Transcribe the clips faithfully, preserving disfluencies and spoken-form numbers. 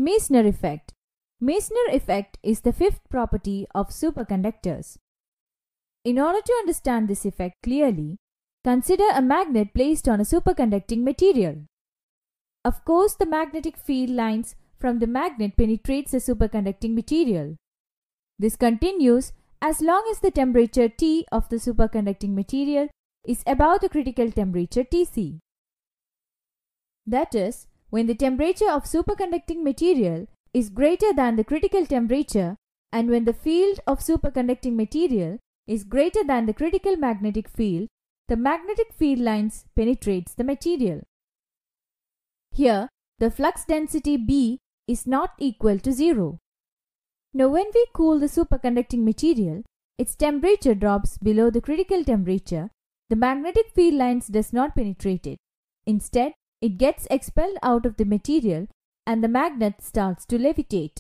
Meissner effect. Meissner effect is the fifth property of superconductors. In order to understand this effect clearly, consider a magnet placed on a superconducting material. Of course, the magnetic field lines from the magnet penetrates the superconducting material. This continues as long as the temperature T of the superconducting material is above the critical temperature T C. That is, when the temperature of superconducting material is greater than the critical temperature and when the field of superconducting material is greater than the critical magnetic field, the magnetic field lines penetrates the material. Here, the flux density B is not equal to zero. Now, when we cool the superconducting material, its temperature drops below the critical temperature. The magnetic field lines does not penetrate it. Instead, it gets expelled out of the material and the magnet starts to levitate.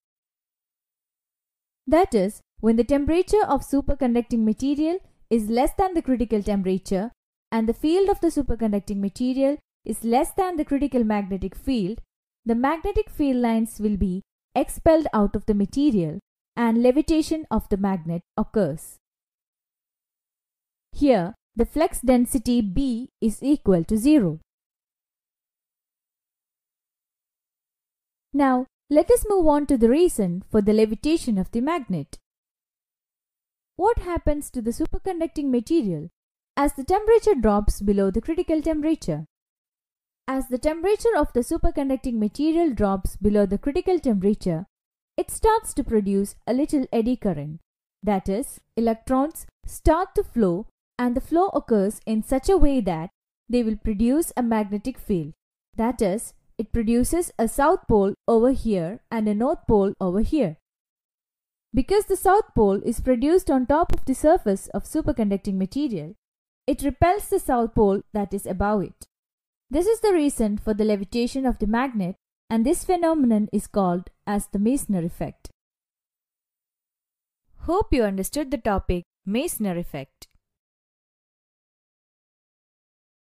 That is, when the temperature of superconducting material is less than the critical temperature and the field of the superconducting material is less than the critical magnetic field, the magnetic field lines will be expelled out of the material and levitation of the magnet occurs. Here, the flux density B is equal to zero. Now, let us move on to the reason for the levitation of the magnet. What happens to the superconducting material as the temperature drops below the critical temperature? As the temperature of the superconducting material drops below the critical temperature, it starts to produce a little eddy current. That is, electrons start to flow and the flow occurs in such a way that they will produce a magnetic field. That is, it produces a south pole over here and a north pole over here. Because the south pole is produced on top of the surface of superconducting material, it repels the south pole that is above it. This is the reason for the levitation of the magnet, and this phenomenon is called as the Meissner effect. Hope you understood the topic Meissner effect.